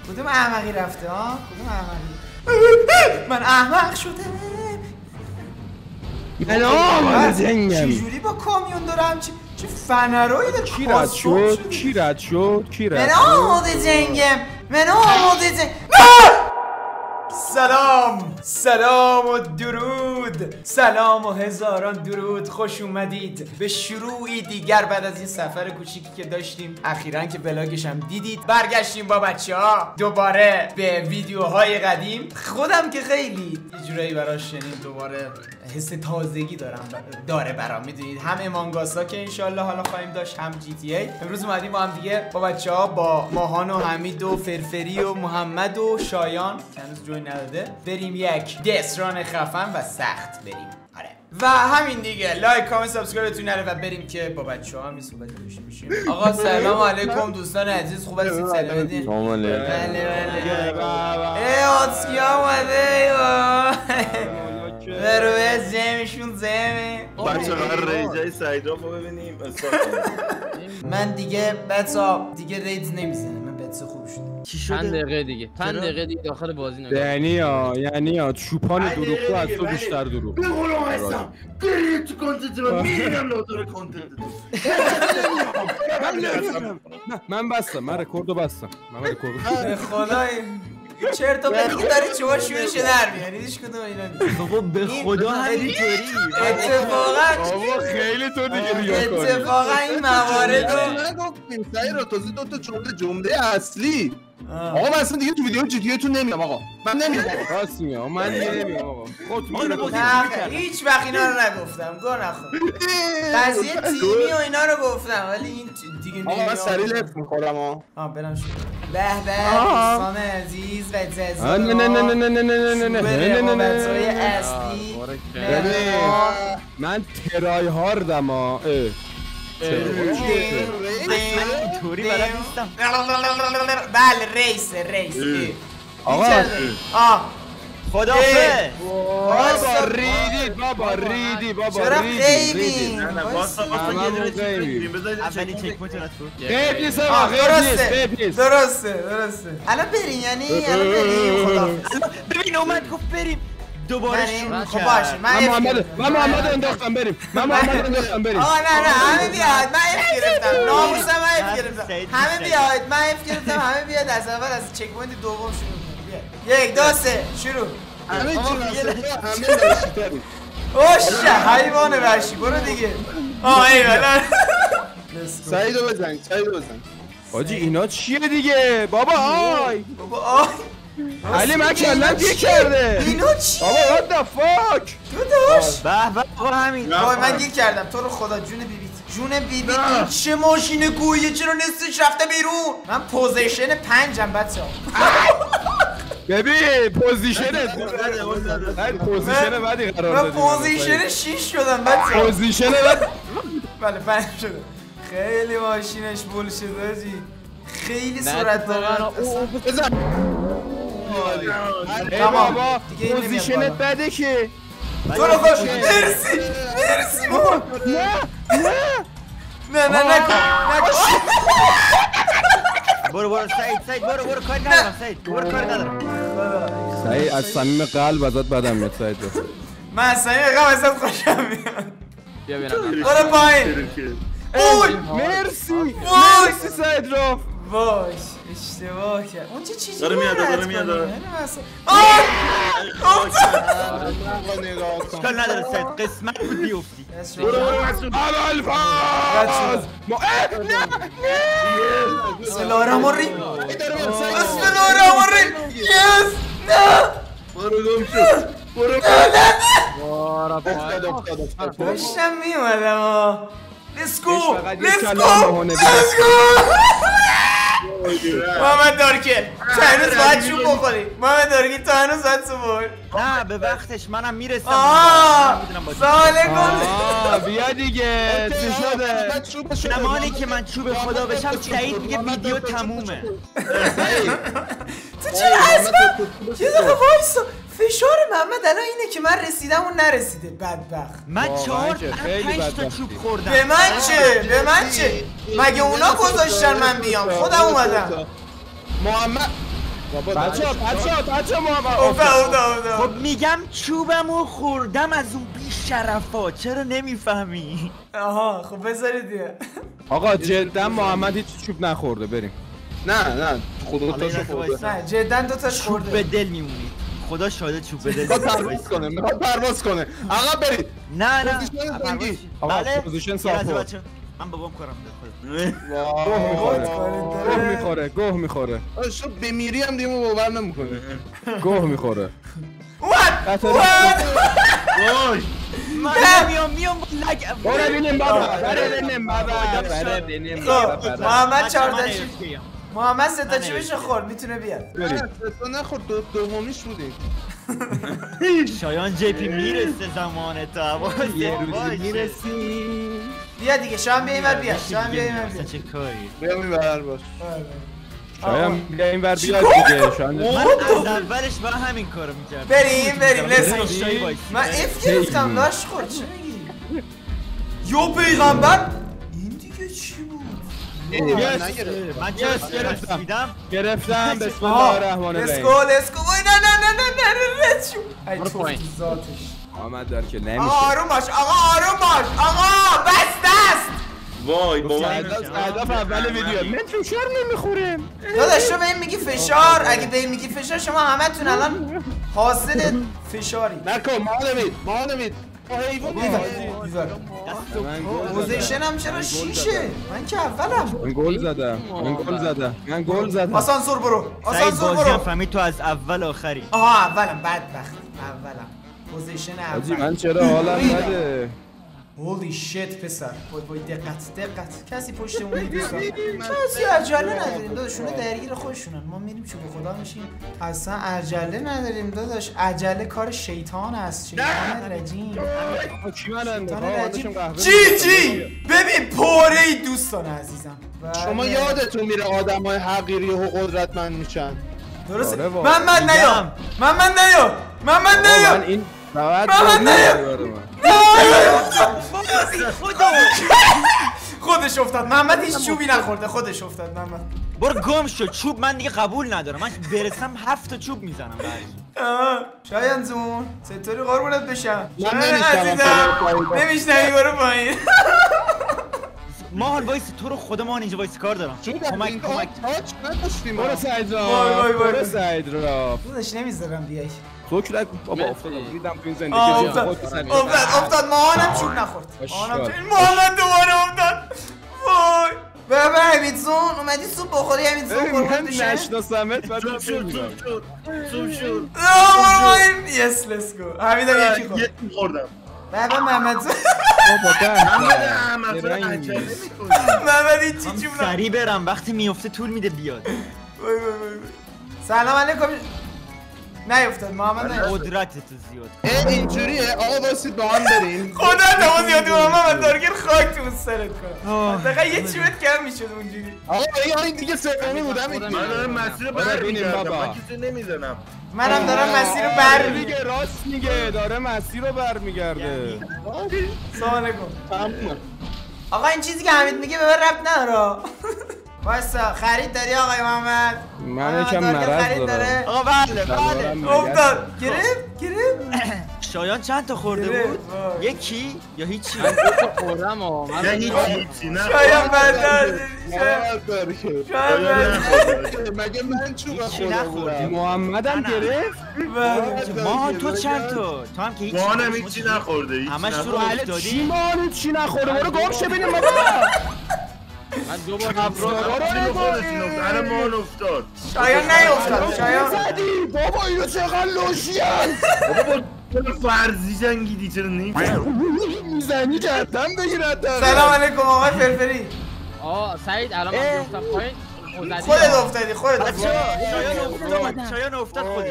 کدوم احمقی رفته ها؟ کدوم احمقی؟ من احمق شدم. من آمده زنگم. چجوری با کامیون دارم؟ چه فنرایی داره؟ کی رد شد؟ کی رد شد؟ کی رد شد؟ من آمده زنگم. من آمده زنگم. سلام و درود، سلام و هزاران درود. خوش اومدید به شروعی دیگر بعد از این سفر کوچیکی که داشتیم اخیراً که بلاگش هم دیدید. برگشتیم با بچه‌ها دوباره به ویدیوهای قدیم. خودم که خیلی یه جورایی براش شنید دوباره حس تازگی داره برام. میدونید هم امانگاسا که انشالله حالا خواهیم داشت، هم جی تی ای. امروز اومدیم با هم دیگه با بچه‌ها، با ماهان و حمید و فرفری و محمد و شایان که هنوز جوین نداده، بریم یک دستران خفن و سخت بریم. آره و همین دیگه. لایک کامنت سابسکرایبتون نره و بریم که با بچه‌ها هم صحبت بشیم. آقا سلام علیکم دوستان عزیز، خوب هستید؟ سلام بدین. سلام علیکم. بله آتسیا اومده. بروه زمشون زمه. بچه قرار ریجای سعید رو ببینیم. من دیگه بچه‌ها دیگه ریدز نمیزنم. من بچه خوب شدم. 5 دقیقه دیگه 5 دقیقه دیگه داخل بازی نگاه. یعنی چوپان دروغگو از تو بیشتر دروغ. بقولم هستم برید تو کانتنت من میرم لاتار کانتنت من بستم. من رکوردو بستم. به خدای چرت و پرتی که داری شما شورش در میاری. هیچ کدوم اینا نیست. بابا به خدا همینطوری. اتفاقا خیلی تو دیگه ریاکاری. اتفاقا این موارد رو نگفتیم سعید رو تازه دو تا جمله اصلی. آقا من اصلا دیگه تو ویدیو جدی تو نمیام. آقا من نمیام. راست میگم. من دیگه نمیام آقا. نه هیچ وقت اینا رو نگفتم. گوه نخور. قضیه تیمی و اینا رو گفتم ولی این دیگه نمیام. آقا من سریع لفت میخورم. برم شد. به دوستان عزیز و جزا. نه بچه‌های اصلی. من ترای هاردم ها. اینطوری بلد نیستم. بله رئیس آقا خدافظ. بابا ریدی چرا غیبی؟ واسه یه دونه بگیریم. بذارید اولین چک پوینت رو غیب نیست آقا. غیب نیست. درسته الان بریم. یعنی الان بریم. خداحافظ. ببین اومد گفت بریم دوباره شروع خب باشه. من محمد انداختم بریم. آقا نه همه بیاید. من اف گرفتم. ناموسم من اف گرفتم. همه بیاید. من اف گرفتم. همه بیاید از اول از چک پوینت دوم شروع کنیم. 1 2 3 شروع. همه چی همه اوش حیوان وحشی. برو دیگه. ایوه سعیدو بزن. حاجی اینا چیه دیگه؟ بابا آی علی من کلم دیگه کرده. اینا چیه؟ بابا what the fuck؟ داداش به آقا همین. من گیر کردم. تو رو خدا جون بیبیت این چه ماشین گویه؟ چرا نصفش رفته بیرون؟ من پوزیشن 5م بچه‌ها. ببین پوزیشنت پوزیشن بعدی قرار دادی. من پوزیشن 6 شدم بچه‌ها. پوزیشن بعد بله 5 شدم. خیلی ماشینش بول شده آجی. خیلی سرعت داره. بزن. بابا پوزیشنت بده که تو رو خوش. مرسی بابا. نه برو سعید برو کاری ندارم. سعید برو کاری ندارم. سعید از صمیم قلب ازت بدم میاد. سعید من از صمیم قلب ازت خوشم میاد. بیا ببینم. برو پایین. مرسی سعید رو. باش اشتباه کرد. اون چه چیزی داره میاد. اشکال نداره سعید. قسمت بود بیفتی. اول فاز بسم الله الرحمن الرحیم. یس نه برو گم شد. برو داشتم میومدم. Let's go. محمد دارکل تو هنوز باید چوب بخوری. محمد دارکل تو هنوز باید چوب بخوری. نه به وقتش منم میرسم. ساله بیا دیگه. چی شده؟ زمانی که من چوب خدا بشم سعید میگه ویدیو تمومه. تو چرا از من یه دقیقه وایسا. فشار محمد الان اینه که من رسیدم و نرسیده. بدبخت. من 5 تا چوب خوردم. به من چه؟ مگه اونا گذاشتن من بیام؟ خودم اومدم. محمد بچه محمد خب میگم چوبمو خوردم از اون بی شرفا، چرا نمیفهمی؟ آها خب بذارید دیگه. آقا جدا محمد هیچ چوب نخورده، بریم. نه خدا تاشو خورده. نه جدا دو تاش چوب خورده. به دل میمونی، خدا شاهده چوب به دل میخواد پرواز کنه عقب برید. نه پوزیشن زنگی. بله پوزیشن صاف. من بابام کارم گوه میخوره. شو بمیری هم دیگه باور نمیکنه. گوه میخوره. میام لگ. برو بینیم بابا. محمد 14 محمد 3 تا چوبش خورد، میتونه بیاد. بریم. تو نخورد، دومیش بودیم. شایان جی پی میرسه زمان تا یه روزی میرسی. بیا دیگه شایان بیا اینور بیا. شایان بیا اینور بیا. چه کاری؟ بیا اینور باش. شایان بیا اینور بیاد دیگه. شایان من از اولش با همین کارو میکردم. بریم لیتس گو. من اف گرفتم لاش خورد. چه میگی؟ یو پیغمبر این دیگه چی بود؟ من گرفتم. بسم الله الرحمن الرحیم. لیتس گو. وای نه لیتس شو. ای تو ذاتش. محمد دار که نمیشه. آروم باش آقا بس دست. وای بابا هدف اول ویدیو من فشار نمیخورم. داداش تو به این میگی فشار، اگه به این میگی فشار شما همتون الان حاصل فشاری. نکن ما نمید حیوان پوزیشن هم چرا شیشه؟ من که اولم. من گل زدم. آسانسور برو. فهمید تو از اول آخری. آها اولم بدبخت. اولم پوزیشن اول. من چرا حالم بده؟ هولی شیت پسر. وای دقت. کسی پشتمون دوستان. کسی عجله نداریم داداش، اونا درگیر خودشونن. ما میریم چوب خدا میشیم. اصلا عجله نداریم داداش. عجله کار شیطان است. شیطان رجیم. کی من چی ببین پوره‌ای دوستان عزیزم. شما یادتون میره آدمای حقیری و قدرتمند میشن. درسته. محمد نیا. من این خودش افتاد. محمد هیچ چوبی نخورده، خودش افتاد. محمد برو گم شو. چوب من دیگه قبول ندارم. من برسم 7 تا چوب میزنم بعدش. شایان جون چطوری قربونت بشم؟ من نمیشنوی برو پایین. ماهان وایس تو رو خدا ماهان اینجا وایس کار دارم. کمک نداشتیم. برو سعید را داداش نمیذارم بیای. فکر بابا افتادم دیدم تو این زندگی افتاد. ماهانم چوب نخورد. محمد دوباره افتاد. وای بابا حمیدزون اومدی سوپ بخوری. حمیدزون قربونت بشم. نشناسمت بعد سوپ شد. یس لیتس گو. حمیدم یکی خوردم. بابا محمدزون محمد این چی چوب سریع برم وقتی میفته طول میده بیاد. سلام علیکم. نیفتاد محمد قدرت تو زیاد. اینجوریه آقا واسید با هم بریم. خدا تو زیادی محمد دارگیر خاک تو سرت کنم. دقیقا یه چی بهت کم میشد اونجوری. آقا این دیگه سومی بودم. من دارم مسیر برمیگردم. من کسی نمیزنم. منم دارم مسیر رو برمیگردم. راست میگه داره مسیر رو برمیگرده. سلام علیکم. آقا این چیزی که حمید میگه به من ربط نداره. واسه خرید داری آقای محمد؟ من یکم مرض دارم. آقا بله افتاد. گرفت شایان چند تا خورده بود؟ یکی یا هیچی؟ من 2 تا خوردم نه هیچی نه. شایان بردار. مگه من چوب خوردم؟ محمدم گرفت. ما تو چند تا؟ تو هم که هیچی. ما هم هیچی نخورده. همش تو رو افتادی. چی نخورده؟ برو گم شو ببینیم بابا. من دوباره مان افتاد. شایان نیفتاد. شایان زدی بابا اینو چقدر لوشیان. بابا فرضی جنگیدی چرا میزنی کردم بگیرد. سلام علیکم آقای فرفری. سعید الان من گفتم پایین خودت افتادی. شایان افتاد خودش.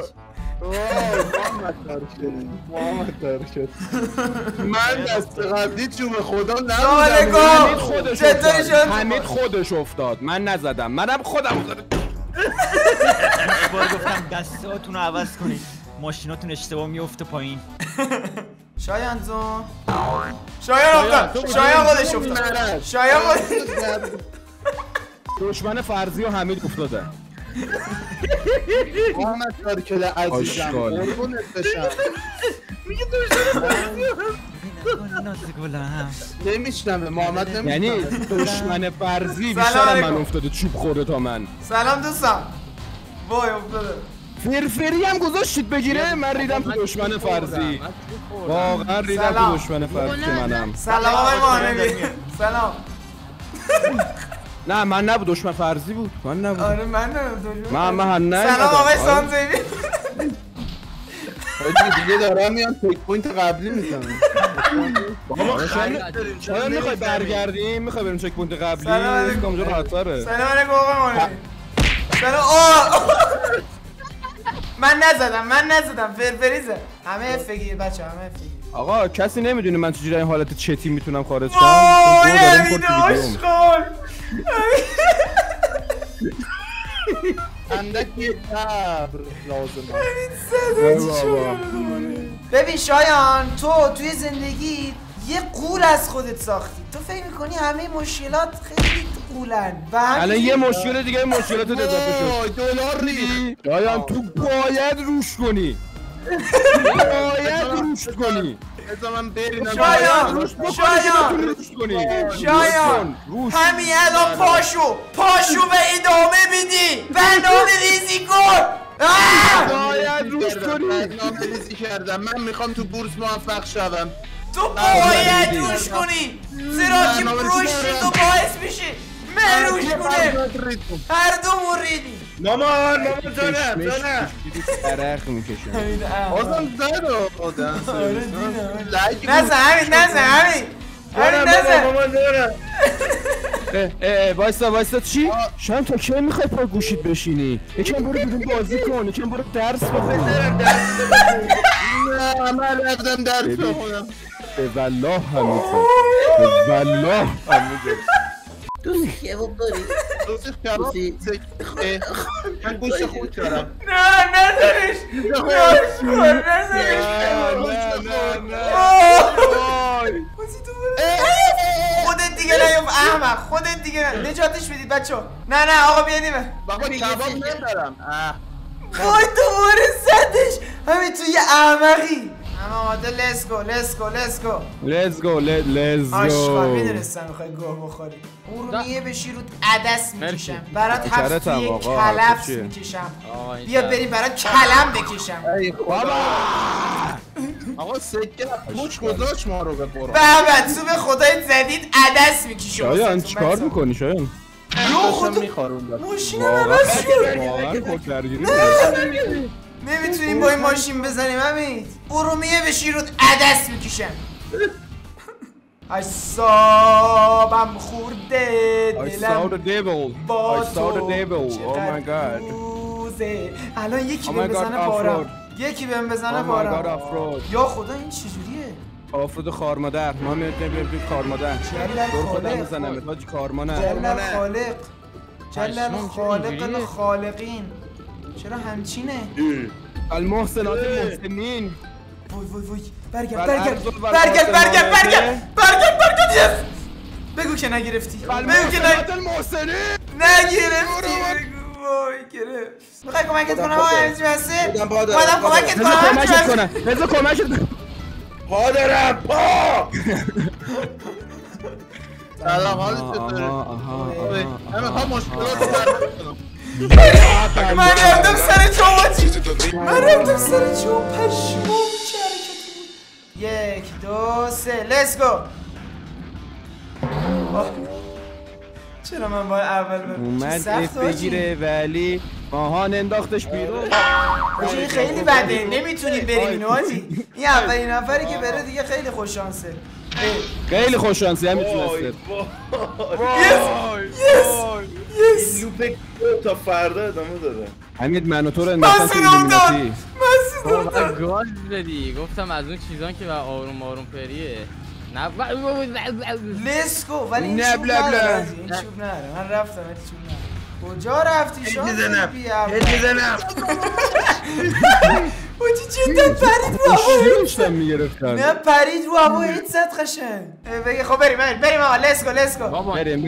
محمد دار شد. من دست قبلی چوب خدا سلام علیکم. چطوری شد؟ حمید خودش افتاد. من نزدم. منم خودم افتادم. بار گفتم دستاتون رو عوض کنید. ماشیناتون اشتباه میفته پایین. شایان جون. شایان افتاد. شایان خودش افتاد. شایان دشمن فرضی و حمید افتاده. محمد تارکل عزیزم قربونت بشم میگه دشمن نمیشنمه محمد نمیشنمه یعنی دشمن فرضی بیشتر من افتاده چوب خورده تا من. سلام دوستان. وای افتاده. فرفری هم گذاشتید بگیره. من ریدم تو دشمن فرضی. واقعا ریدم تو دشمن فرضی منم. سلام آقای مانوی. سلام. نه من نبود دشمن فرضی بود. من نبود. آره من نبود. من نه. سلام آقای سانزیبی. دیگه دارم میان تک پوینت قبلی میزنم. شاید میخوای برگردیم؟ میخوای بریم چک پوینت قبلی؟ اونجا خطره. سلام علیکم آقای مانوی. سلام. من نزدم فرفری زد. همه افگیر بچه همه افگیر. آقا کسی نمیدونه من چجوری این حالت چتی میتونم خارج شم؟ وای امید آشغال. اندکی صبر لازمه. ببین شایان تو توی زندگی یه قول از خودت ساختی. تو فکر میکنی همه مشکلات خیلی قولن و الان یه مشکل دیگه مشکلات اضافه شد. دلار ریدی شایان تو باید روش کنی. باید روش کنی. بذار من برینم. شایان همین الان پاشو به ادامه میدی. برنامه ریزی کن. باید روش کنی. برنامه ریزی کردم. من میخوام تو بورس موفق شوم. تو باید روش کنی. زیرا که رشد تو باعث میشه من روش کنم. هر دو موریدی. مامان جانم درخ میکشم. بازم زد آدم. نزن همین مامان جانم. وایسا چی؟ شاید تا کی میخوای پا گوشید بشینی؟ یکم برو بیرون بازی کن. یکم برو درس بخون. نه من رفتم درس بخونم. به والله حمیده. به والله حمیده. دوستی کباب داری؟ دوستی کباب؟ من گوشت خود دارم. نه نزنش. خودت دیگه نیوم احمق. خودت دیگه نجاتش بدید بچه. نه آقا بیانیم. بابا کباب ندارم. وای دوباره زدش. همین تو یه احمقی. اما آماده let's go. آشقال میدونستم میخوای گوه بخوری. ارومیه بشی رود عدس میکشم. برات هفتوی کلفس میکشم. بیا بریم برات کلم بکشم. آقا سکه پوچ گذاشت ما رو به قرآن. بابا تو به خدایت زدید عدس میکشم. شایان چیکار میکنی شایان؟ داشتم میخاروندم. ماشینم عوض شد. واقعا خود درگیری. نمیتونیم با این ماشین بزنیم همین. ارومیه بشی رود عدس میکشم. اعصابم خورده دلم با تو چقدر روزه. الان یکی بهم بزنه بارم. یکی بهم بزنه بارم. یا خدا این چجوریه؟ آفرود خارمادر. ما میریم خارمادر. خودم بزنم حاجی کارمانه. جلل خالق خالقین. چرا همچینه؟ المحسنات المحسنین. وای برگرد بگو که نگرفتی. المحسنات المحسنین نگرفتی. وای گرفت. میخوای کمکت کنم آقا همچین بسته؟ اومدم کمکت کنم. بذار کمکت کنم. پا دارم پا. سلام حالت چطوره؟ من میخوام مشکلات رو من رفتم سر چوب پشمام چه حرکتی بود. 1 2 3 let's go. چرا من باید اول اومد اف بگیره ولی ماهان انداختش بیرون. این خیلی بده. نمیتونیم بریم اینو حاجی. این اولین نفری که بره دیگه خیلی خوش شانسه. خیلی خوش شانسی هم میتونسته. یس لوپ تا فردا ادامه داره. حمید من و تو رو انداختن تو ایلومیناتی. گاز بدی. گفتم از اون چیزان که آروم پریه. نه لیس کو ولی این چوب نداره. من رفتم این چوب نداره. کجا رفتی شما؟ میزنم اوجی جدا پرید رو هوا داشتم میگرفتن نه پرید رو هوا هیچ زد قشنگ بگه خب بریم آقا لیتس گو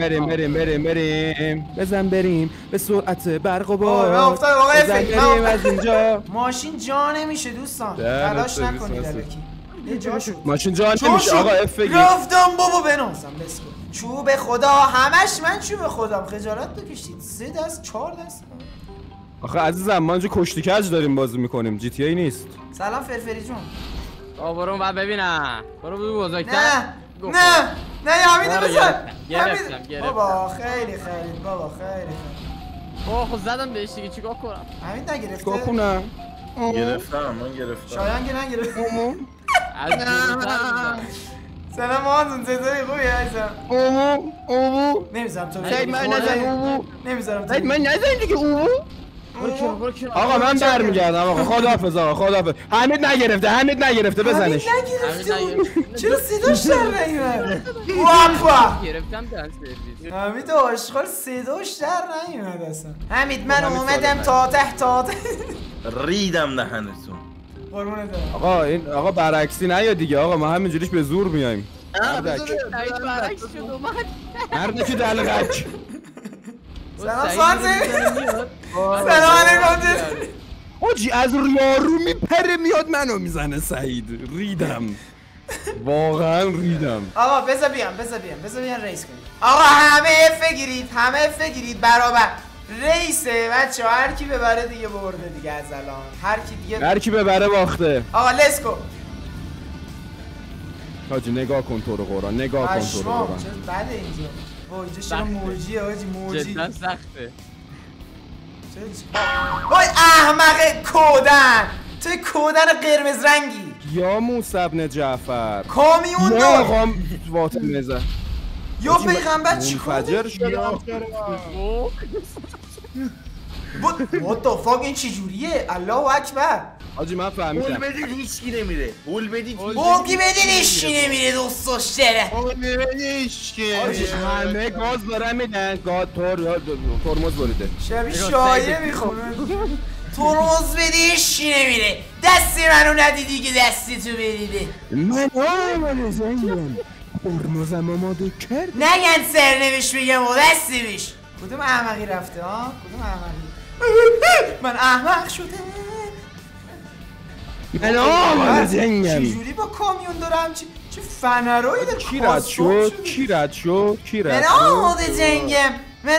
بریم بزن بریم به سرعت برق و من باد افتادم آقا بریم از اینجا ماشین جا نمیشه دوستان تلاش نکنید الکی یه جا شد ماشین جا نمیشه آقا اف بگیر رفتم بابا بنازم لیتس گو چوب خدا همش من چوب خودم خجالت بکشید 3 دست 4 دست آخه عزیزم ما اینجا کشتی کج داریم بازی میکنیم جی تی ای نیست سلام فرفری جون برو اون ببینم برو بزرگتر نه حمیده بزن گرفتم بابا خیلی بابا خیلی خب زدم بهش دیگه چیکار کنم حمید نگرفته چیکار کنم گرفتم من گرفتم شایان که نگرفته از دورتر سلام مازون چطوری خوبی عزیزم اومو نمیذارم تو سعید من نزن اومو نمیذارم تو سعید من نزن دیگه اومو برو کنار آقا من برمیگردم آقا خداحافظ حمید نگرفته بزنش چرا صداش در نیومد واپا گرفتم دست سرویس حمید آشغال صداش در نیومد اصلا حمید من اومدم تا ته ریدم دهنتون قربونت برم آقا برعکسی نیا دیگه آقا ما همینجوریش به زور میایم برعکس شد اومد مردک دلغک سلام سانزی سلام علیکم حاجی از یارو میپره میاد منو میزنه سعید ریدم واقعا ریدم آقا بذار بیان ریس کنیم آقا همه اف گیرید برابر ریسه بچه‌ها هر کی ببره دیگه برده دیگه از الان هر کی ببره باخته آقا لیتس گو حاجی نگاه کن تو رو قرآن چه بده اینجا وای اینجا چرا موجیه حاجی جدا سخته وای احمق کودن توی کودن قرمز رنگی یا موسی بن جعفر کامیون دار آقا فاطمه زد یا پیغمبر چیکار منفجر شده what the fuck این چی جوریه الله اکبر حاجی من فهمیدم هول بدید هیچکی نمیره بوگی بدین هیچکی نمیره دوستاش داره همه گاز دارن میدن ترمز بریده شبیه شایعه میخونه ترمز بدی هیچکی نمیره دستی منو ندیدی که دستی تو بریده من آماده زنگم ترمزم آماده کرد نگن سرنوشت بگم و دستی بیش کدوم احمقی رفته ها؟ کدوم احمقی؟ من احمق شده من آماده زنگم چجوری با کامیون دارم چه فنرایی داره کی رد شد من آماده زنگم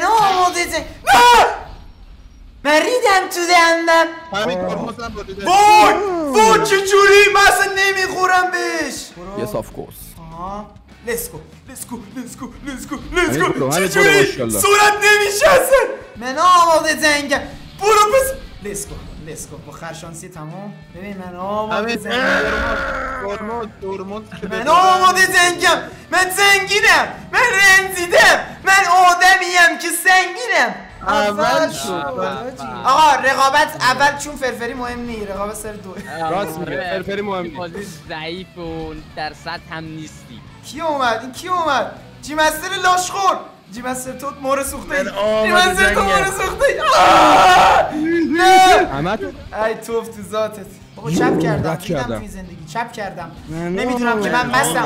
من ریدم تو دندم وای چجوری من اصلا نمیخورم بهش یه صاف کس Let's go چجوری صورت نمیشه اصلا من آماده زنگم برو پس Let's go با خرشانسی تمام ببین من آماده زنگم من آماده زنگم من زنگینم من رنزیدم من آدمیم که سنگینم اول شد آقا رقابت اول چون فرفری مهم نی رقابت سر دو راست میگه فرفری مهم نی بازی ضعیف و در سطح هم نیستی کی اومد جیمستر لاشخور جیمستر تو مور سوخته نه احمد ای توف تو ذاتت بابا چپ کردم دیدم توی زندگی چپ کردم نمیدونم که من بستم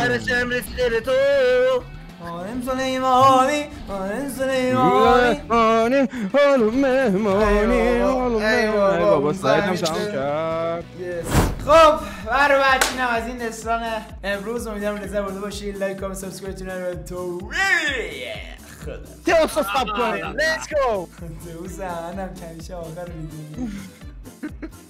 آرم سلیمانی بابا سعید هم تمام کرد خب برو بچینم از این دستان امروز امیدوارم لذت برده باشید لایک کامنت سابسکرایب تون رو تو خدا تئوس استاپ کنید لیتس گو تئوس انم کمیشه آخر ویدیو